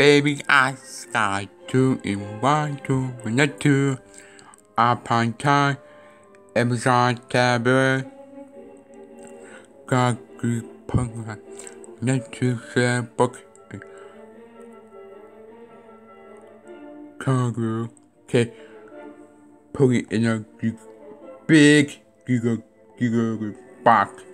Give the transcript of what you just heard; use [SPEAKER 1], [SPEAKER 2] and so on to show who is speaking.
[SPEAKER 1] baby, I got 2 in 1, 2 in 2. Upon time, Amazon tablet. Got good punk. Next to the book. Kangaroo. Okay. Put it in a big giga box.